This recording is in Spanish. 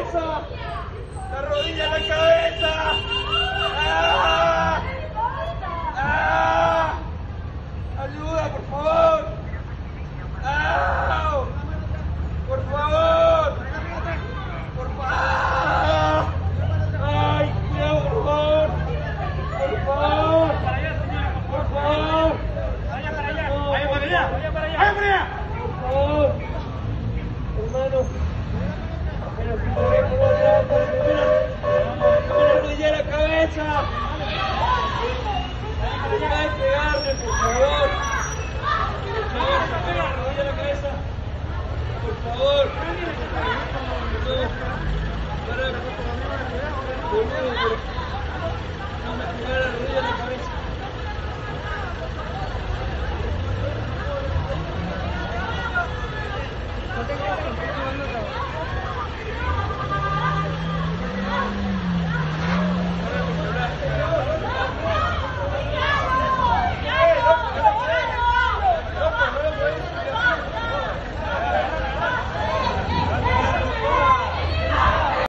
cabeza. La rodilla en la cabeza. ¡Ah! ¡Ah! ¡Ayuda, por favor! ¡Ah! ¡Por favor! ¡Por favor! ¡Ay, cuidado, por favor! ¡Por favor! ¡Por favor! ¡Vaya para allá! ¡Vaya para allá! ¡Vaya para allá! ¡Vaya para allá! ¡Por favor! Hermano. ¡Con la rodilla en la cabeza! ¡Deja de pegarme, por favor! ¡La rodilla en la cabeza! ¡Por favor! No me